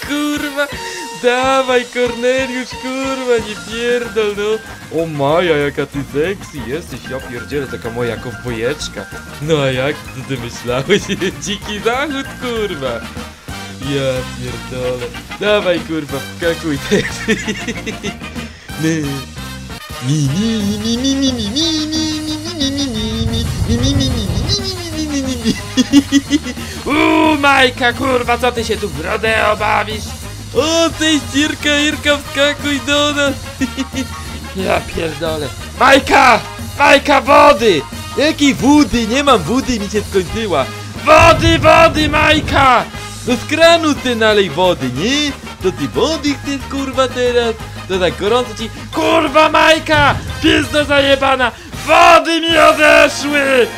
kurwa! Dawaj, Korneliusz, kurwa, nie pierdol, no! O Maja, jaka ty sexy jesteś, ja pierdzielę, taka moja kowbojeczka. No a jak ty myślałeś? Dziki zachód, kurwa! Ja pierdolę. Dawaj, kurwa, wskakuj też. Majka, kurwa, co ty się tu w rodeo bawisz? O, cześć, Irka, wskakuj do nas. Ja pierdolę. Majka! Majka, wody! Jakiej wody? Nie mam wody, mi się skończyła. Wody, Majka! No z kranu ty nalej wody, nie? To ty wody chcesz, kurwa, teraz? To tak gorąco ci... Kurwa, Majka! Pizdo zajebana! Wody mi odeszły!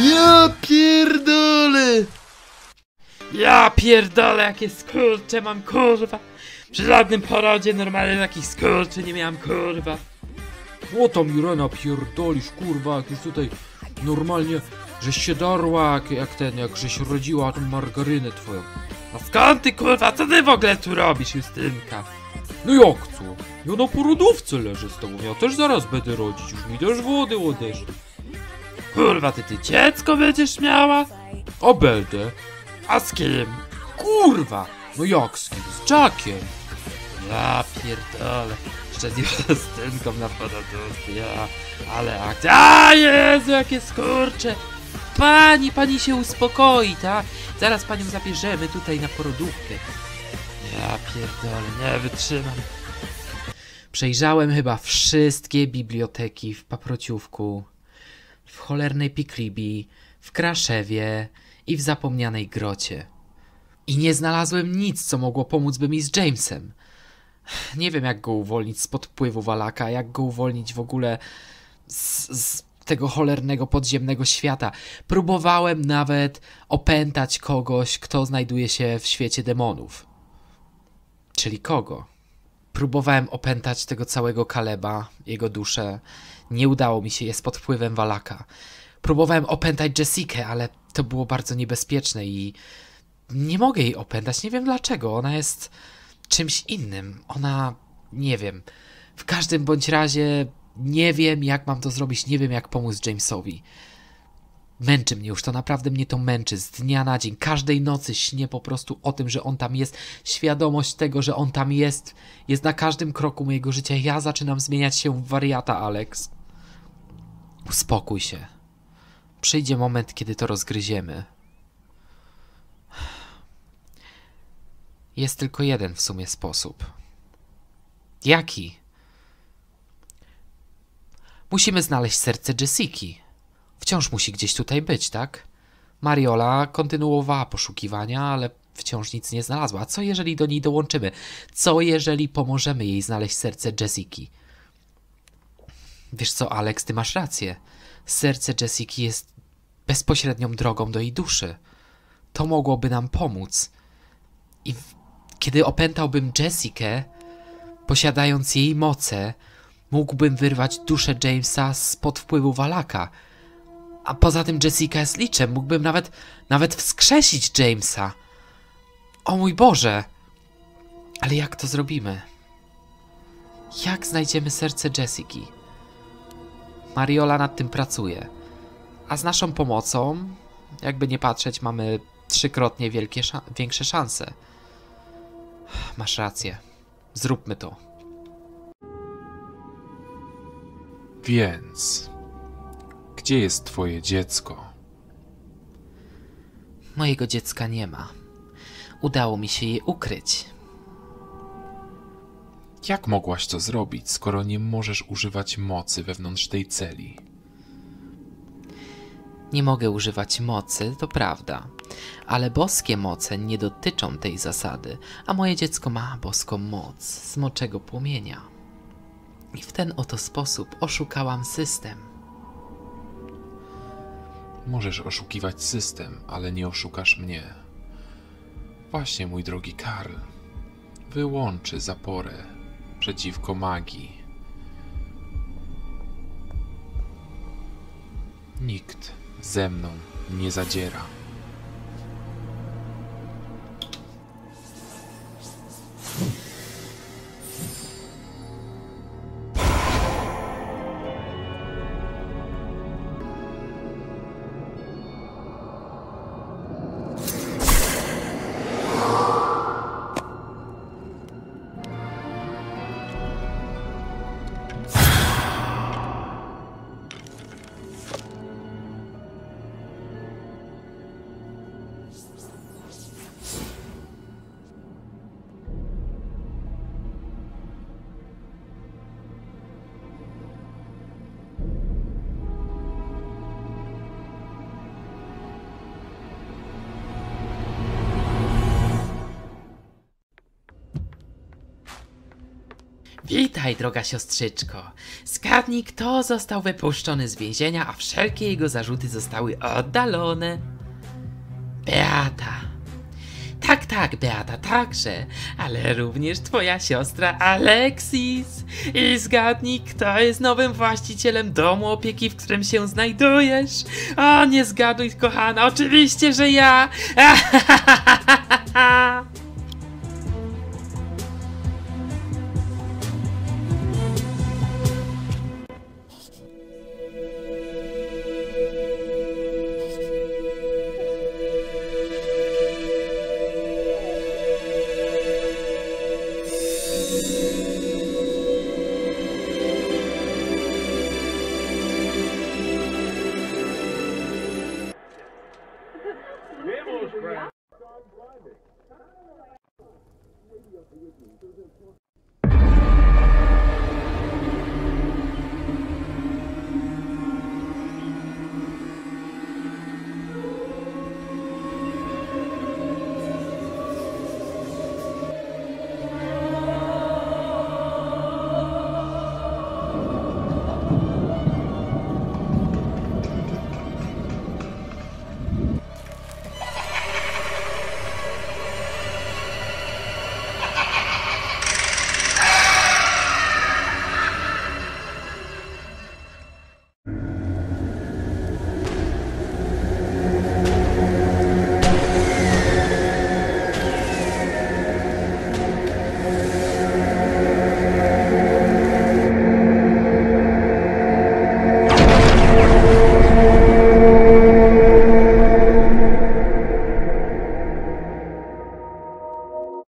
Ja pierdolę, jakie skurcze mam, kurwa! Przy żadnym porodzie normalnie takich skurczy nie miałem, kurwa! O tam Irena pierdolisz, kurwa, jak już tutaj normalnie, żeś się darła, jak żeś rodziła tą margarynę twoją. A skąd ty, kurwa, co ty w ogóle tu robisz, Justynka? No jak co? Ja na porodówce leżę z tobą, ja też zaraz będę rodzić, już mi też wody odeszły. Kurwa, ty dziecko będziesz miała? A będę. A z kim? Kurwa! No jak z kim? Z Jackiem. Ja pierdolę. Jeszcze z Justynką na porodówce, ja... Ale akcja... A Jezu, jakie skurcze! Pani się uspokoi, tak? Zaraz panią zabierzemy tutaj na porodówkę. Ja pierdolę, nie wytrzymam. Przejrzałem chyba wszystkie biblioteki w Paprociówku, w cholernej Piklibii, w Kraszewie i w zapomnianej Grocie. I nie znalazłem nic, co mogło pomóc by mi z Jamesem. Nie wiem, jak go uwolnić spod wpływu Wallaka, jak go uwolnić w ogóle z tego cholernego podziemnego świata. Próbowałem nawet opętać kogoś, kto znajduje się w świecie demonów. Czyli kogo? Próbowałem opętać tego całego Kaleba, jego duszę. Nie udało mi się, jest pod wpływem Wallaka. Próbowałem opętać Jessikę, ale to było bardzo niebezpieczne i nie mogę jej opętać. Nie wiem dlaczego. Ona jest czymś innym. Ona... nie wiem. W każdym bądź razie nie wiem, jak mam to zrobić. Nie wiem, jak pomóc Jamesowi. Męczy mnie już, to naprawdę mnie to męczy. Z dnia na dzień, każdej nocy śnię po prostu o tym, że on tam jest. Świadomość tego, że on tam jest na każdym kroku mojego życia. Ja zaczynam zmieniać się w wariata, Alex. Uspokój się. Przyjdzie moment, kiedy to rozgryziemy. Jest tylko jeden w sumie sposób. Jaki? Musimy znaleźć serce Jessiki. Wciąż musi gdzieś tutaj być, tak? Mariola kontynuowała poszukiwania, ale wciąż nic nie znalazła. A co jeżeli do niej dołączymy? Co jeżeli pomożemy jej znaleźć serce Jessiki? Wiesz co, Alex, ty masz rację. Serce Jessiki jest bezpośrednią drogą do jej duszy. To mogłoby nam pomóc. I kiedy opętałbym Jessikę, posiadając jej moce, mógłbym wyrwać duszę Jamesa spod wpływu Wallaka. A poza tym Jessica jest liczem. Mógłbym nawet wskrzesić Jamesa. O mój Boże! Ale jak to zrobimy? Jak znajdziemy serce Jessiki? Mariola nad tym pracuje. A z naszą pomocą, jakby nie patrzeć, mamy 3-krotnie większe szanse. Masz rację. Zróbmy to. Więc... gdzie jest twoje dziecko? Mojego dziecka nie ma. Udało mi się je ukryć. Jak mogłaś to zrobić, skoro nie możesz używać mocy wewnątrz tej celi? Nie mogę używać mocy, to prawda. Ale boskie moce nie dotyczą tej zasady, a moje dziecko ma boską moc smoczego płomienia. I w ten oto sposób oszukałam system. Możesz oszukiwać system, ale nie oszukasz mnie. Właśnie, mój drogi Karl, wyłączy zaporę przeciwko magii. Nikt ze mną nie zadziera. Witaj, droga siostrzyczko. Zgadnij, kto został wypuszczony z więzienia, a wszelkie jego zarzuty zostały oddalone. Beata. Tak, Beata także, ale również twoja siostra Alexis. I zgadnij, kto jest nowym właścicielem domu opieki, w którym się znajdujesz. O, nie zgaduj, kochana, oczywiście, że ja.